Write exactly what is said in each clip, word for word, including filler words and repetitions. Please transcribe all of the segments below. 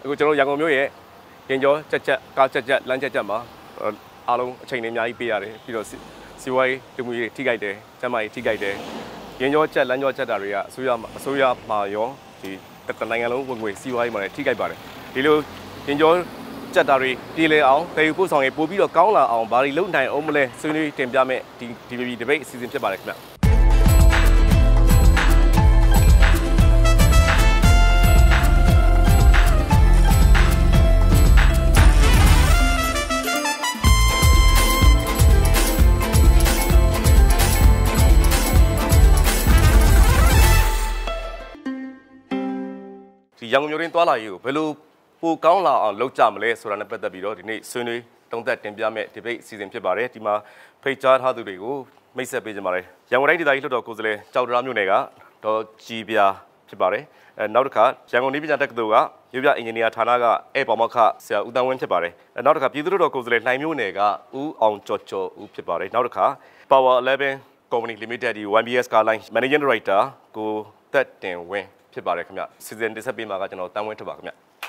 အခုကျွန်တော်ရန်ကုန်မြို့ရဲ့ရင်ကျော်ချက်ချက်ကားချက်ချက်လမ်းချက်ချက်မှာအားလုံးအချိန်တွေအများကြီးပေးရတယ်ပြီးတော့စီဝိုင်းတမှုရေးထိခိုက်တယ်ကျမကြီးထိခိုက်တယ်ရင်ကျော်ချက်လမ်းကျော်ချက်တာတွေကအစိုးရအစိုးရမှာရောဒီတနိုင်ငံလုံးဝင်ငွေစီဝိုင်းမှာလည်းထိခိုက်ပါတယ်ဒီလိုရင်ကျော်ချက်တာတွေပြည်လဲအောင်တည်ယူပို့ဆောင်ရေးပို့ပြီးတော့ကောင်းလာအောင်ဘာတွေလုပ်နိုင်အောင်မလဲဆွေးနွေးတင်ပြမယ်ဒီဒီဒီဘေးအစီအစဉ်ဖြစ်ပါတယ်ခင်ဗျရန်ကုန်မြို့ရင်းသွားလာရေးကိုဘယ်လိုပိုကောင်းလာအောင်လုပ်ကြမလဲဆိုတာနဲ့ပတ်သက်ပြီးတော့ဒီနေ့ဆွေးနွေးတုံးသက်တင်ပြမဲ့ဒီဘေးအစီအစဉ်ဖြစ်ပါတယ်ဒီမှာဖိတ်ကြားထားသူတွေကိုမိတ်ဆက်ပေးကြပါမယ်ရန်ကုန်တိုင်းဒေသကြီးလွှတ်တော်ကိုယ်စားလှယ်ကြောက်တရားမြို့နယ်ကဒေါ်ကြည်ပြာဖြစ်ပါတယ်အဲနောက်တစ်ခါရန်ကုန်နေပြည်တော်တက္ကသိုလ်ကမြို့ပြအင်ဂျင်နီယာဌာနကဧပေါမောက္ခဆရာဦးတန်းဝင်းဖြစ်ပါတယ်အဲနောက်တစ်ခါပြည်သူ့လွှတ်တော်ကိုယ်စားလှယ်လှိုင်မြို့နယ်ကဦးအောင်ကျော်ကျော်ဦးဖြစ်ပါတယ်နောက်တစ်ခါ Power eleven Company Limited ဒီ one B S Car Line Managing Director ကိုသက်တင်ဝင်းဖြစ်ပါတယ်ခင်ဗျစီစဉ်တင်ဆက်ပေးမှာကကျွန်တော်တန်းဝင်းထပါခင်ဗျ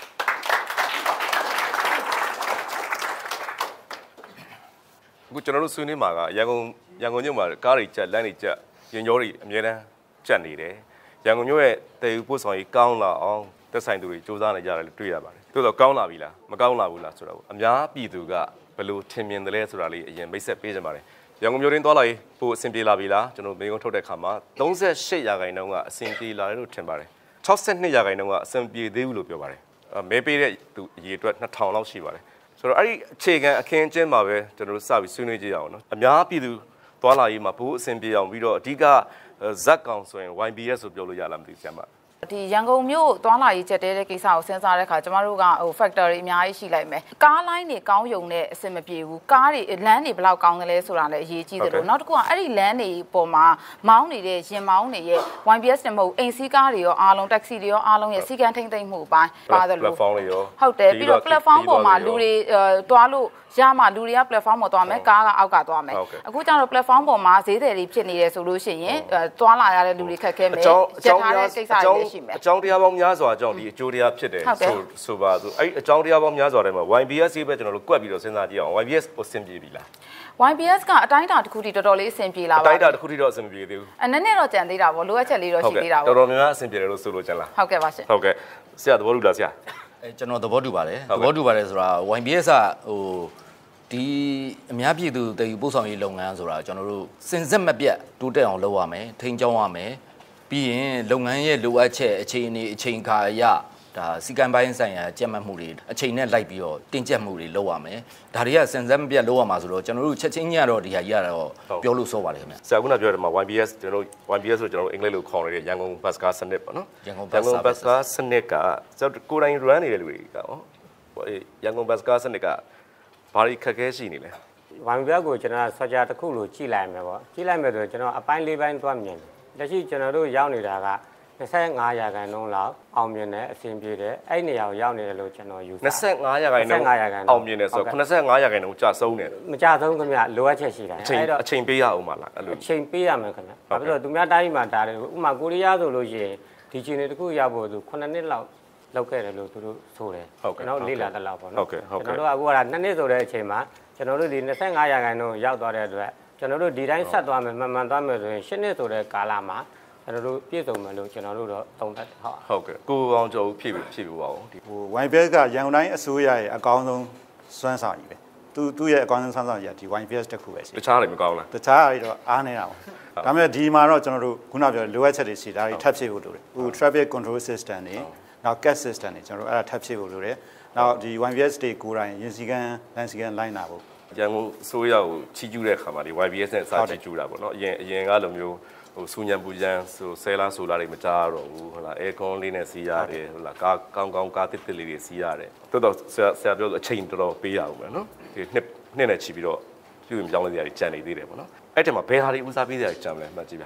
အခုကျွန်တော်တို့ဆွေးနွေးမှာကရန်ကုန်ရန်ကုန်မြို့မှာကားတွေချက်လမ်းတွေချက်ရင်ကျော်တွေအများတန်းချက်နေတယ်ရန်ကုန်မြို့ရဲ့တည်ယူပို့ဆောင်ရေးကောင်းလာအောင်သက်ဆိုင်သူတွေစူးစမ်းနေကြတယ်လို့တွေ့ရပါတယ်သို့တော့ကောင်းလာပြီလားမကောင်းလာဘူးလားဆိုတော့အများပြည်သူကဘယ်လိုထင်မြင်တယ်လဲဆိုတာလေးအရင်မိတ်ဆက်ပေးကြပါမယ်ရန်ကုန်မြို့ရင်းသွားလာရေးပို့အဆင်ပြေလာပြီလားကျွန်တော်မိကုန်းထုတ်တဲ့ခါမှာthirty-eightရာခိုင်နှုန်းကအဆင်ပြေလာတယ်လို့ထင်ပါတယ်sixty-twoရာခိုင်နှုန်းကအဆင်ပြေသေးဘူးလို့ပြောပါတယ်မဲပေးတဲ့သူအရေအတွက်two thousandလောက်ရှိပါတယ်ဆိုတော့အဲ့ဒီအခြေခံအခင်းအကျင်းမှာပဲကျွန်တော်တို့စပြီးဆွေးနွေးကြရအောင်နော်အများပြည်သူသွားလာရေးမှာဘိုးအဆင်ပြေအောင်ပြီးတော့အဓိကဇက်ကောင်ဆိုရင် Y B S ဆိုပြောလို့ရလားမသိဆရာမဒီရန်ကုန်မြို့သွားလာရေးချက်တဲတဲ့ကိစ္စကိုစဉ်းစားတဲ့အခါကျမတို့ကဟို factor တွေအများကြီးရှိလိုက်မယ်ကားလိုင်းတွေကောင်းယုံတဲ့အဆင်မပြေဘူးကားတွေလမ်းတွေဘယ်လောက်ကောင်းတယ်လဲဆိုတာလည်းအရေးကြီးတယ်လို့နောက်တစ်ခုကအဲ့ဒီလမ်းတွေပေါ်မှာမောင်းနေတဲ့ရင်မောင်းတွေရဲ့ Y B S နဲ့မဟုတ်အိမ်စီးကားတွေရောအားလုံး taxi တွေရောအားလုံးရဲ့စီကံထိမ့်သိမ့်မှုပိုင်းပါတယ်လို့ platform တွေရောဟုတ်တယ်ပြီးတော့ platform ပေါ်မှာလူတွေသွားလို့ရမှာလူတွေက platform ပေါ်သွားမယ်ကားကအောက်ကသွားမယ်အခုကျတော့ platform ပေါ်မှာဈေးတယ်တွေဖြစ်နေတယ်ဆိုလို့ရှိရင်သွားလာရတဲ့လူတွေခက်ခဲမယ်ချက်ထားတဲ့ကိစ္စတွေရှိမယ်အကြောင်းတရားပေါင်းများစွာအကြောင်းဒီအကျိုးတရားဖြစ်တယ်ဆိုဆိုပါဆိုအဲ့အကြောင်းတရားပေါင်းများစွာထဲမှာ Y B S ပဲကျွန်တော်တို့ကွက်ပြီးတော့စဉ်းစားကြည့်အောင် Y B S ကိုဆင်ပြေပြီလား Y B S ကအတိုင်းအတာတစ်ခုထိတော်တော်လေးအဆင်ပြေလာပါအတိုင်းအတာတစ်ခုထိတော့အဆင်ပြေသေးဘူးအနည်းနည်းတော့ကြံသေးတာပေါ့လိုအပ်ချက်လေးတော့ရှိသေးတာပေါ့တော်တော်များများအဆင်ပြေတယ်လို့ဆိုလို့ကျန်လားဟုတ်ကဲ့ပါရှင်ဟုတ်ကဲ့ဆရာသဘောတူလားဆရာအဲကျွန်တော်သဘောတူပါတယ်သဘောတူပါတယ်ဆိုတာ Y B S ကဟိုဒီအများပြည်သူတည်ယူပို့ဆောင်ရေးလုပ်ငန်းဆိုတာကျွန်တော်တို့စင်စစ်မပြတ်တိုးတက်အောင်လုပ်ရမယ်ထိန်းကျောင်းရမယ်ပြီးရင်လုပ်ငန်းရဲ့လိုအပ်ချက်အခြေအနေအချိန်ခါအရဒါစီကံပိုင်းဆိုင်ရာကြက်မှတ်မှုတွေအချိန်နဲ့လိုက်ပြီးတော့တင်းကျပ်မှုတွေလုပ်ရမယ်ဒါတွေကစင်စစ်မပြတ်လုပ်ရမှာဆိုတော့ကျွန်တော်တို့ချက်ချင်းညတော့ဒီဟာကြီးကတော့ပြောလို့စောပါတယ်ခင်ဗျဆရာကပြောတယ်မှာ Y B S ကျွန်တော်တို့ Y B S ဆိုကျွန်တော်တို့အင်္ဂလိပ်လိုခေါ်နေတဲ့ရန်ကုန်ဘတ်ကားစနစ်ပေါ့နော်ရန်ကုန်ဘတ်ကားစနစ်ကကျွန်တော်ကိုယ်တိုင် run နေတဲ့လူတွေကဟောရန်ကုန်ဘတ်ကားစနစ်ကဘာတွေခက်ခဲရှိနေလဲ Y B S ကိုကျွန်တော်ဆော့ဂျာတစ်ခုလို့ကြည့်လိုက်မယ်ပေါ့ကြည့်လိုက်မယ်ဆိုတော့ကျွန်တော်အပိုင်းလေးပိုင်းသွားမြင်တယ်လက်ရှိကျွန်တော်တို့ရောက်နေတာကtwenty-fiveရာခိုင်နှုန်းလောက်အောင်မြင်တယ်အဆင်ပြေတယ်အဲ့နေရာကိုရောက်နေတယ်လို့ကျွန်တော်ယူဆ twenty-fiveရာခိုင်နှုန်းအောင်မြင်တယ်ဆိုတော့eighty-fiveရာခိုင်နှုန်းကျဆုံးတယ်မကျဆုံးခင်ဗျလိုအပ်ချက်ရှိတာအဲ့တော့အချိန်ပေးရအောင်ပါလားအဲ့လိုအချိန်ပေးရမယ်ခင်ဗျဘာဖြစ်လို့သူများတိုင်းမှာဒါတယ်ဥပမာကိုရီးယားဆိုလို့ရှိရင်ဒီချိန်တွေတခုရောက်ဖို့သူnineနှစ်လောက်လောက်ခဲ့တယ်လို့သူတို့ဆိုတယ်ကျွန်တော်လေ့လာတလောက်ပေါ့နော်ကျွန်တော်တို့ကအခုကtwoနှစ်ဆိုတဲ့အချိန်မှာကျွန်တော်တို့ဒီtwenty-fiveရာခိုင်နှုန်းရောက်သွားတဲ့အတွက်ကျွန်တော်တို့ဒီတိုင်းဆက်သွားမယ်မှန်မှန်သွားမယ်ဆိုရင်eightနှစ်ဆိုတဲ့ကာလမှာကျွန်တော်တို့ပြည့်စုံမယ်လို့ကျွန်တော်တို့တော့သုံးသပ်တယ်ဟုတ်ဟုတ်ကဲ့ကိုအောင်ကျော်ဖြည့်ဖြည့်ပြပါဦးဒီဟို Y B S ကရန်ကုန်တိုင်းအစိုးရရဲ့အကောင်းဆုံးစွမ်းဆောင်ရည်ပဲသူသူ့ရဲ့အကောင်းဆုံးစွမ်းဆောင်ရည်ဒီ Y B S တစ်ခုပဲရှိတခြားတွေမကောင်းလားတခြားတွေတော့အားနေတာပါဒါပေမဲ့ဒီမှာတော့ကျွန်တော်တို့ခုနပြောလိုအပ်ချက်တွေရှိဒါတွေထပ်ဖြည့်ဖို့လိုတယ်ဟို traffic control system တွေနောက် cat system တွေကျွန်တော်တို့အဲ့ဒါထပ်ဖြည့်ဖို့လိုတယ်နောက်ဒီ Y B S တွေကိုယ်တိုင်ရင်စီကန်းလမ်းစီကန်းလိုက်နာဖို့ရန်ကုန်အစိုးရကိုချီးကျူးတဲ့အခါမှာဒီ Y B S နဲ့အစားချီးကျူးတာပေါ့နော်အရင်အရင်ကလိုမျိုးဟိုစူညံပူညံဆိုဆဲလားဆိုလားတွေမကြားတော့ဘူးဟုတ်လားအဲကွန်လေးနဲ့စီးရတယ်ဟုတ်လားကားကောင်းကောင်းကားတစ်တစ်လေးတွေစီးရတယ်တော်တော်ဆရာဆရာပြောအချိန်တော်တော်ပေးရအောင်ပဲနော်ဒီနှစ်နှစ်နဲ့ချီပြီးတော့ပြုရင်ပြောင်းလဲစရာတွေကြံနေသေးတယ်ပေါ့နော်အဲ့တည်းမှာဘယ်ဟာတွေဦးစားပေးစရာတွေကြံလဲမှတ်ကြည့်ပါအ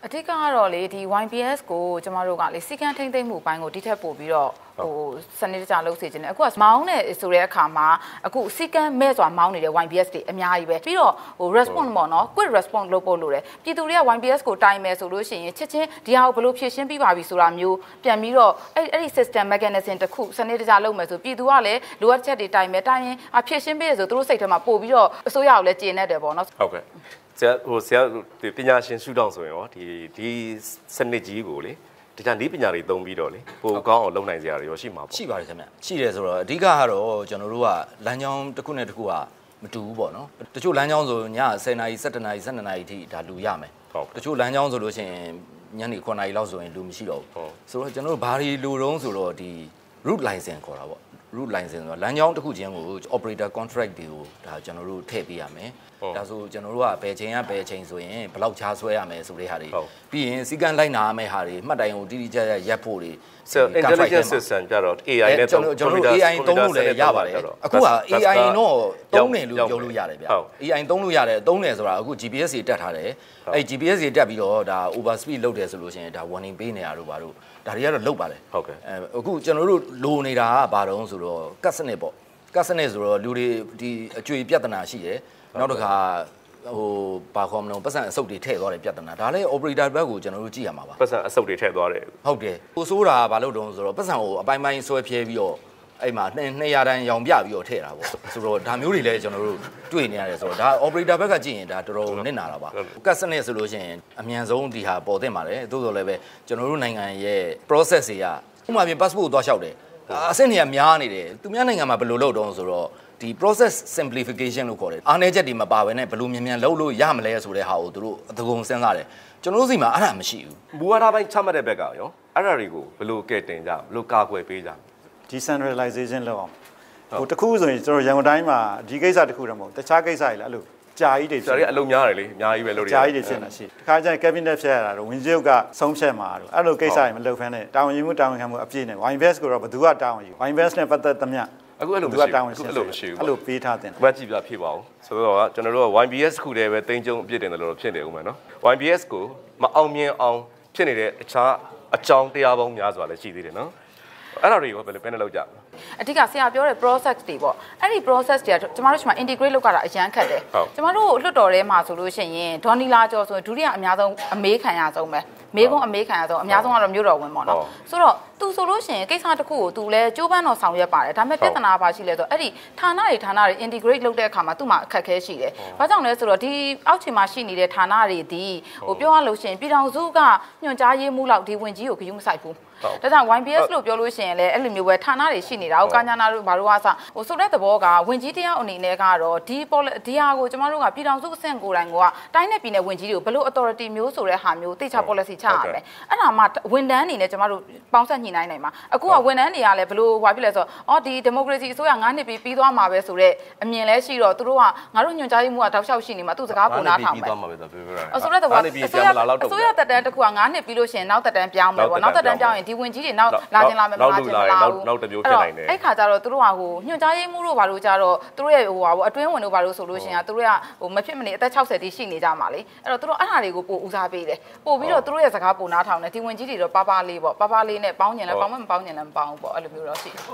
အထက်ကတော့လေဒီ Y B S ကိုကျမတို့ကလေစီကံထိမ့်သိမ့်မှုပိုင်းကိုဒီထက်ပို့ပြီးတော့ဟိုစနစ်တကျလုပ်စေချင်တယ်အခုကမောင်းနေဆိုတဲ့အခါမှာအခုစီကံမဲ့စွာမောင်းနေတဲ့ Y B S တွေအများကြီးပဲပြီးတော့ဟို response ပေါ့နော် quick response လုပ်ဖို့လိုတယ်ပြည်သူတွေက Y B S ကိုတိုင်မယ်ဆိုလို့ရှိရင်ချက်ချင်းဒီဟာကိုဘယ်လိုဖြည့်ရှင်းပြီးပါပြီဆိုတာမျိုးပြန်ပြီးတော့အဲ့အဲ့ဒီ system mechanism တစ်ခုစနစ်တကျလုပ်မယ်ဆိုပြည်သူကလည်းလိုအပ်ချက်တွေတိုင်မယ်တိုင်ရင်အဖြည့်ရှင်းပေးရဆိုသူတို့စိတ်ထဲမှာပို့ပြီးတော့အစိုးရကိုလည်းကျေနပ်တယ်ပေါ့နော်ဟုတ်ကဲ့ဆရာဟိုဆရာဒီပညာရှင်ရှုထောင့်ဆိုရင်ရောဒီဒီစနစ်ကြီးကိုလေဒီကနေ့ပညာတွေသုံးပြီးတော့လေပိုကောင်းအောင်လုပ်နိုင်ကြရတယ်ရောရှိမှာပေါ့ရှိပါတယ်ခင်ဗျရှိတယ်ဆိုတော့အဓိကကတော့ကျွန်တော်တို့ကလမ်းကြောင်းတစ်ခုနဲ့တစ်ခုကမတူဘူးပေါ့နော်တချို့လမ်းကြောင်းဆိုညဆယ်နာရီဆယ်တစ်နာရီဆယ်နှစ်နာရီအထိဒါလူရမယ်တချို့လမ်းကြောင်းဆိုလို့ရှိရင်ညနေခုနှစ်နာရီလောက်ဆိုရင်လူမရှိတော့ဘူးဆိုတော့ကျွန်တော်တို့ဘာတွေလူတုံးဆိုတော့ဒီ route license ခေါ်တာပေါ့ route license ဆိုတာလမ်းကြောင်းတစ်ခုချင်းကို operator contract တွေကိုဒါကျွန်တော်တို့ထည့်ပေးရမယ်ဒါဆိုကျွန်တော်တို့ကဘယ်ချိန်ကဘယ်ချိန်ဆိုရင်ဘယ်လောက်ချားဆွဲရမယ်ဆိုတဲ့ဟာတွေပြီးရင်စီကံလိုက်နာရမယ့်ဟာတွေမှတ်တိုင်ကိုတိတိကျကျရက်ဖို့တွေ intelligence system ကြတော့ A I နဲ့ကျွန်တော်ကျွန်တော် A I သုံးလို့လည်းရပါတယ်အခုက A I တော့သုံးတယ်လို့ပြောလို့ရတယ်ဗျ A I သုံးလို့ရတယ်သုံးတယ်ဆိုတာအခု G P S တွေတက်ထားတယ်အဲ့ G P S တွေတက်ပြီးတော့ဒါ over speed လုပ်တယ်ဆိုလို့ရှိရင်ဒါ warning ပေးနေရတော့ဘာလို့ဒါတွေကတော့လုပ်ပါတယ်ဟုတ်ကဲ့အခုကျွန်တော်တို့လိုနေတာကဘာတုံးဆိုတော့ကတ်စနစ်ပေါ့ကတ်စနစ်ဆိုတော့လူတွေဒီအကျွေပြဿနာရှိတယ်နောက်တစ်ခါဟိုဘာခေါ်မလို့ပတ်စံအစုပ်တွေထည့်သွားတယ်ပြဿနာဒါလည်း operator ဘက်ကိုကျွန်တော်တို့ကြည့်ရမှာပါပတ်စံအစုပ်တွေထည့်သွားတယ်ဟုတ်တယ်ကိုဆိုးတာဘာလို့တုံးဆိုတော့ပတ်စံကိုအပိုင်းပိုင်းဆွဲဖြဲပြီးတော့အဲ့မှာနှစ်ရာတန်းရောင်ပြပြီးတော့ထည့်တာပေါ့ဆိုတော့ဒါမျိုးတွေလည်းကျွန်တော်တို့တွေ့နေရတယ်ဆိုတော့ဒါ operator ဘက်ကကြည့်ရင်ဒါတော်တော်နစ်နာတာပါကတ်စနစ်ဆိုလို့ရှိရင်အမြန်ဆုံးဒီဟာပေါ်သင့်ပါတယ်သို့တော်လည်းပဲကျွန်တော်တို့နိုင်ငံရဲ့ process တွေကဥပမာပြင် passport ကိုသွားလျှောက်တယ်အဆင့်တွေကများနေတယ်သူများနိုင်ငံမှာဘယ်လိုလုပ်တုံးဆိုတော့ဒီ process simplification လို့ခေါ်တယ်အားနည်းချက်တွေမပါဘဲနဲ့ဘယ်လိုမြန်မြန်လုပ်လို့ရမလဲဆိုတဲ့ဟာကိုသူတို့အတကုံစဉ်းစားတယ်ကျွန်တော်တို့စီမှာအဲ့ဒါမရှိဘူးမူဝါဒပိုင်းချမှတ်တဲ့ဘက်ကရောအဲ့ဒါတွေကိုဘယ်လိုကဲတင်ကြဘယ်လိုကာကွယ်ပေးကြ decentralization လုပ်အောင်ဟိုတခုဆိုရင်ကျွန်တော်ရန်ကုန်တိုင်းမှာဒီကိစ္စတခုတော့မဟုတ်တခြားကိစ္စတွေလည်းအဲ့လိုကြာကြီးတွေဆရာကြီးအလုံးများတယ်လေအများကြီးပဲလုပ်ရတယ်ကြာကြီးတွေဖြစ်နေရှိတခါကျရင် cabinet ဖြတ်ရတာတော့ဝင်ကြီးကဆုံးဖြတ်မှာတော့အဲ့လိုကိစ္စတွေမလုပ်ဖ ೇನೆ တာဝန်ယူမှုတာဝန်ခံမှုအပြည့်နဲ့ Y B S ကိုတော့ဘယ်သူကတာဝန်ယူ Y B S နဲ့ပတ်သက်သမျှအခုအဲ့လိုမရှိဘူးအခုအဲ့လိုမရှိဘူးအဲ့လိုပေးထားတယ်ဘတ်ကြည့်ပြဖြစ်ပါအောင်ဆိုတော့ကျွန်တော်တို့က Y B S ခုတည်းပဲတင်းကျုံအပြစ်တင်တယ်လို့ဖြစ်နေဦးမယ်နော် Y B S ကိုမအောင်မြင်အောင်ဖြစ်နေတဲ့အခြားအကြောင်းတရားပေါင်းများစွာလည်းရှိသေးတယ်နော်အဲ့ဒါတွေကိုဘယ်လိုပဲနဲ့လောက်ကြအဓိကဆရာပြောတဲ့ process တွေပေါ့အဲ့ဒီ process တွေကကျမတို့ဒီမှာ integrate လုပ်ကြတာအရန်ခက်တယ်ကျမတို့လွတ်တော်ထဲမှာဆိုလို့ရှိရင်ဒေါ်နီလာကျော်ဆိုဒုတိယအများဆုံးအမေးခံရဆုံးပဲမေးခွန်းအမေးခံရဆုံးအများဆုံးကတော့မြို့တော်ဝင်ပေါ့နော်ဆိုတော့သူဆိုလို့ရှိရင်ကိစ္စတစ်ခုကိုသူလည်းကြိုးပမ်းတော့ဆောင်ရွက်ပါတယ်ဒါပေမဲ့ပြဿနာပါရှိလဲဆိုအဲ့ဒီဌာနတွေဌာနတွေ integrate လုပ်တဲ့အခါမှာသူ့မှာအခက်အခဲရှိတယ်ဘာကြောင့်လဲဆိုတော့ဒီအောက်ခြေမှာရှိနေတဲ့ဌာနတွေဒီဟိုပြောရလို့ရှိရင်ပြည်ထောင်စုကညွှန်ကြားရေးမှုလောက်ဒီဝင်ကြီးကိုဂရုမစိုက်ဘူးဒါကြောင့် Y B S လို့ပြောလို့ရှိရင်လည်းအဲ့လိုမျိုးပဲဌာနတွေရှိနေတာဟိုကာညာနာတို့ဘာလို့အားစဟိုဆိုတဲ့သဘောကဝင်ကြီးတရားအနေနဲ့ကတော့ဒီဒီဟာကိုကျမတို့ကပြည်ထောင်စုအဆင့်ကိုယ်တိုင်ကတိုင်းနဲ့ပြည်နယ်ဝင်ကြီးတွေကိုဘယ်လို authority မျိုးဆိုတဲ့ဟာမျိုးတိကျ policy ချရမယ်အဲ့ဒါမှဝန်ထမ်းအနေနဲ့ကျမတို့ပေါင်းဆက်ညှိနှိုင်းနိုင်မှာအခုကဝန်ထမ်းတွေကလည်းဘယ်လိုဟွာဖြစ်လဲဆိုတော့အော်ဒီ democracy အစိုးရငါးနှစ်ပြီးပြီးသွားမှာပဲဆိုတော့အမြင်လဲရှိတော့သူတို့ကငါတို့ညွှန်ကြားရေးမှုကတောက်လျှောက်ရှိနေမှာသူ့စကားပုံနာထောင်မယ်အစိုးရတော့အစိုးရအစိုးရတက်တန်းတစ်ခုကငါးနှစ်ပြီးလို့ရှိရင်နောက်တက်တန်းပြောင်းမယ်ပေါ့နောက်တက်တန်းပြောင်းရင်ဒီဝင်ကြီးတွေနောက်လာခြင်းလာမယ်မလာခြင်းမလာဘူးနောက်တစ်မျိုးဖြစ်နိုင်တယ်အဲ့ခါကျတော့သူတို့ကဟိုညွှန်ကြားရေးမှုတို့ဘာလို့ကြတော့သူတို့ရဲ့ဟိုဟာအတွင်းဝင်တို့ဘာလို့ဆိုလို့ရှိရင်သူတို့ကဟိုမဖြစ်မနေအသက်၆၀တိရှိနေကြမှာလေအဲ့တော့သူတို့အဲ့ဟာတွေကိုပို့ဦးစားပေးတယ်ပို့ပြီးတော့သူတို့ရဲ့စကားပုံနာထောင်တယ်ဒီဝင်ကြီးတွေတော့ပါပါလေးပေါ့ပါပါလေးနဲ့ပေါင်းညင်လဲပေါင်းမပေါင်းညင်လဲမပေါင်းဘူးပေါ့အဲ့လိုမျိုးတော့ရှိတယ်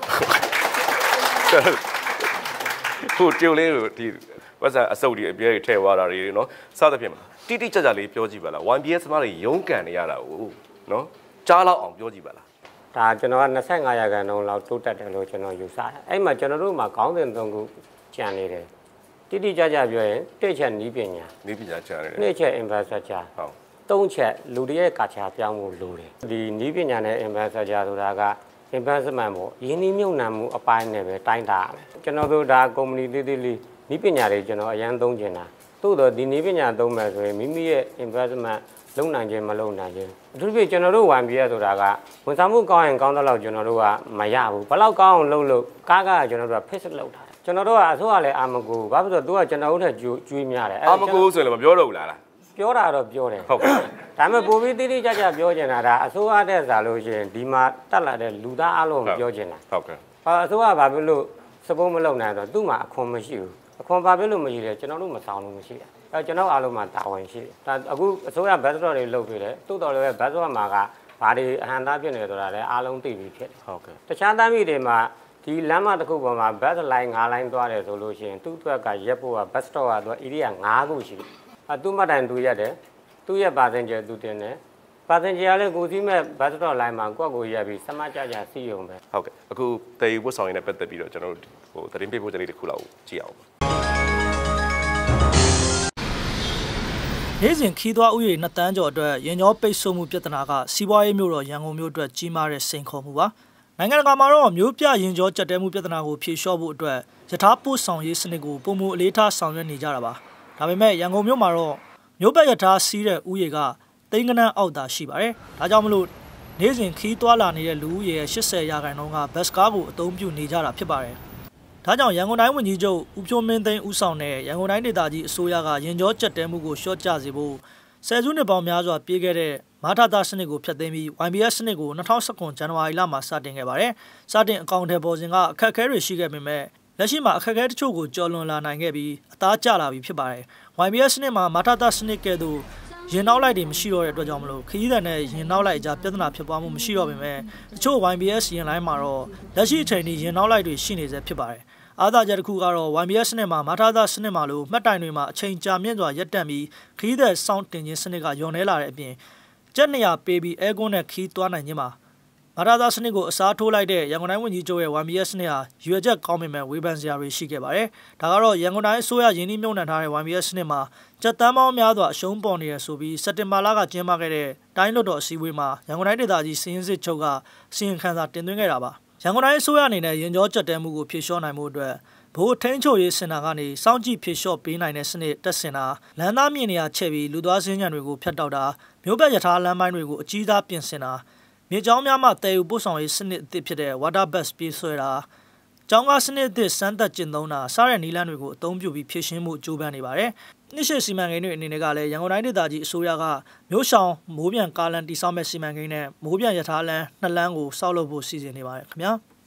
ဟိုတယောက်လေးကိုဒီဝက်ဆာအစုပ်တွေအပြည့်ထည့်သွားတာတွေနော်စသဖြင့်မှာတိတိကျကျလေးပြောကြည့်ပါလား Y B S သမားတွေရုန်းကန်နေရတာကိုနော်ကြားလောက်အောင်ပြောကြည့်ပါလားဒါကျွန်တော်က25ရာခိုင်နှုန်းလောက်တိုးတက်တယ်လို့ကျွန်တော်ယူဆတယ်အဲ့မှာကျွန်တော်တို့မှာခေါင်းစဉ်သုံးခုကြံနေတယ်တိတိကျကျပြောရင်တစ်ချက်နီးပညာနီးပညာကြံနေတယ်နှစ်ချက် infrastructure ဟုတ်သုံးချက်လူတွေရဲ့ကာချာပြောင်းဖို့လိုတယ်ဒီနီးပညာနဲ့ infrastructure ဆိုတာက investment ပေါ့ယင်းနှိမ့်မြုပ်နှံမှုအပိုင်းနဲ့ပဲတိုင်းတာရမယ်ကျွန်တော်တို့ဒါ company သေးသေးလေးနီးပညာတွေကျွန်တော်အရန်သုံးကျင်တာသို့တော့ဒီနီးပညာသုံးမယ်ဆိုရင်မိမိရဲ့ investment လုံနိုင်ခြင်းမလုံနိုင်ခြင်းအထူးသဖြင့်ကျွန်တော်တို့ Y B S ဆိုတာကဝန်ဆောင်မှုကောင်းရင်ကောင်းတဲ့လောက်ကျွန်တော်တို့ကမရဘူးဘယ်လောက်ကောင်းအောင်လုပ်လို့ကားကကျွန်တော်တို့က fix လုပ်ထားတယ်ကျွန်တော်တို့ကအစိုးရလည်းအာမကူဘာဖြစ်လို့သူကကျွန်တော်တို့ထက်ကျွေးများတယ်အာမကူဆိုရင်လည်းမပြောတော့ဘူးလားပြောတာတော့ပြောတယ်ဟုတ်ကဲ့ဒါပေမဲ့ပိုပြီးတိတိကျကျပြောချင်တာဒါအစိုးရတဲ့စားလို့ရှိရင်ဒီမှာတက်လာတဲ့လူသားအလုံးကိုပြောချင်တာဟုတ်ကဲ့ဟာအစိုးရဘာဖြစ်လို့စပုံးမလုပ်နိုင်တော့သူ့မှာအခွန်မရှိဘူးအခွန်ဘာဖြစ်လို့မရှိလဲကျွန်တော်တို့မဆောင်လို့မရှိတာအဲကျွန်တော်အားလုံးမှာတာဝန်ရှိတယ်ဒါအခုအစိုးရဘတ်စတော့တွေလုပ်ပြီးတယ်တိုးတော်လည်းဘတ်စတော့မှာကဘာတွေအဟံသားဖြစ်နေဆိုတာလည်းအားလုံးသိပြီးဖြစ်တယ်ဟုတ်ကဲ့တခြားသားမိတွေမှာဒီလမ်းမတစ်ခုပေါ်မှာဘတ်လိုင်း၅လိုင်းသွားတယ်ဆိုလို့ရှိရင်သူ့အတွက်ကရက်ဖို့ကဘတ်စတော့ကတော့ area ၅ခုရှိတယ်အဲသူ့မှတ်တိုင်တူရတယ်သူ့ရဲ့ပါစင်ဂျာသူတင်တယ်ပါစင်ဂျာလည်းကိုစီးမဲ့ဘတ်စတော့လိုင်းမှာကိုယ့်ကိုရက်ပြီးစမကြကြစီးရုံပဲဟုတ်ကဲ့အခုတည်ယူဖို့ဆောင်ရင်းနဲ့ပတ်သက်ပြီးတော့ကျွန်တော်တို့ဟိုသတင်းပေးပို့ချက်လေးတစ်ခုလောက်ကြည့်အောင်နေ့စဉ်ခီးသွွားဥယျာဉ်နှစ်တန်းကျော်အတွက်ရင်ကျော်ပိတ်ဆို့မှုပြဿနာကစီးပွားရေးမျိုးတော့ရန်ကုန်မြို့အတွက်ကြီးမားတဲ့စိန်ခေါ်မှုပါနိုင်ငံတကာမှာတော့မျိုးပြရင်ကျော်ကြက်တဲမှုပြဿနာကိုဖြေလျှော့ဖို့အတွက်ယထာပို့ဆောင်ရေးစနစ်ကိုပုံမှုအလေးထားဆောင်ရွက်နေကြတာပါဒါပေမဲ့ရန်ကုန်မြို့မှာတော့မျိုးပတ်ယထာစီးတဲ့ဥယျာဉ်ကသိန်းကနန်းအောက်သာရှိပါတယ်ဒါကြောင့်မလို့နေ့စဉ်ခီးသွွားလာနေတဲ့လူဦးရေရဲ့၈၀ရာခိုင်နှုန်းကဘတ်စကားကိုအသုံးပြုနေကြတာဖြစ်ပါတယ်ဒါကြောင့်ရန်ကုန်တိုင်းဝန်ကြီးချုပ်ဦးဖြိုးမင်းသိန်းဦးဆောင်တဲ့ရန်ကုန်တိုင်းဒေသကြီးအစိုးရကရင်ကျော်ကြက်တဲမှုကိုလျှော့ချစေဖို့ဆယ်စုနှစ်ပေါင်းများစွာပြေးခဲ့တဲ့မာထတာစနစ်ကိုဖျက်သိမ်းပြီး Y B S စနစ်ကို၂၀၁၉ဇန်နဝါရီလမှာစတင်ခဲ့ပါတယ်။စတင်အကောင့်ထဲပေါ်စဉ်ကအခက်အခဲတွေရှိခဲ့ပေမဲ့လက်ရှိမှာအခက်အခဲတချို့ကိုကျော်လွန်လာနိုင်ခဲ့ပြီးအသားကျလာပြီဖြစ်ပါတယ်။ Y B S စနစ်မှာမာထတာစနစ်ကဲ့သို့ရင်နောက်လိုက်တွေမရှိတော့တဲ့အတွက်ကြောင့်မလို့ခရီးသည်နဲ့ရင်နောက်လိုက်အကြားပြဿနာဖြစ်ပွားမှုမရှိတော့ပေမဲ့တချို့ Y B S ရင်လိုင်းမှာတော့လက်ရှိအချိန်ထိရင်နောက်လိုက်တွေရှိနေစေဖြစ်ပါတယ်။အားသာချက်တစ်ခုကတော့ Y B S စနစ်မှာမာထတာစနစ်မှာလို့မှတ်တိုင်တွေမှာအချိန်ကြာမြင့်စွာရပ်တန့်ပြီးခရီးသည်စောင့်တင်ခြင်းစနစ်ကညွန်နေလာတဲ့အပြင်ကျက်နေရပေးပြီးအဲကွန်းနဲ့ခီးသွားနိုင်ခြင်းပါမာထတာစနစ်ကိုအစားထိုးလိုက်တဲ့ရန်ကုန်တိုင်းဝန်ကြီးချုပ်ရဲ့ Y B S စနစ်ဟာရွေချက်ကောင်းပေမဲ့ဝေဖန်စရာတွေရှိခဲ့ပါတယ်။ဒါကတော့ရန်ကုန်တိုင်းအစိုးရရင်းနှီးမြှုပ်နှံထားတဲ့ Y B S စနစ်မှာကျက်တန်းပေါင်းများစွာအရှုံးပေါ်နေရဆိုပြီးစက်တင်ဘာလကကျင်းပခဲ့တဲ့တိုင်းလွှတ်တော်အစည်းအဝေးမှာရန်ကုန်တိုင်းဒေသကြီးစီရင်စစ်ချုပ်ကစီရင်ခံစာတင်သွင်းခဲ့တာပါ။ရန်ကုန်တိုင်းအစိုးရအနေနဲ့ရင်ကျော်ကျက်တဲမှုကိုဖြေလျှော့နိုင်မှုအတွက်ဘိုးထင်းချိုရေးစင်တာကနေစောင့်ကြည့်ဖြေလျှော့ပေးနိုင်တဲ့စနစ်တက်ဆင်တာလမ်းသားမြင်နေရချက်ပြီးလူသွားစင်းညံတွေကိုဖျက်တောက်တာမြို့ပတ်ရထားလမ်းပိုင်းတွေကိုအကြီးသားပြင်ဆင်တာမြေကြောင်းများမှတည်ယူပို့ဆောင်ရေးစနစ်အသစ်ဖြစ်တဲ့ water bus ပြေးဆွဲတာကျောင်းကားစနစ်အသစ်စမ်းသပ်ကျင့်သုံးတာစားတဲ့နည်းလမ်းတွေကိုအသုံးပြုပြီးဖြည့်ရှင်းမှုကြိုးပမ်းနေပါတယ်။နှစ်ရှည်စီမံကိန်းတွေအနေနဲ့ကလည်းရန်ကုန်တိုင်းဒေသကြီးအစိုးရကမြို့ဆောင်မိုးပြန်ကားလမ်းတိစောက်မဲ့စီမံကိန်းနဲ့မိုးပြန်ရထားလမ်းနှစ်လမ်းကိုစောက်လုပ်ဖို့စီစဉ်နေပါတယ်ခင်ဗျာ။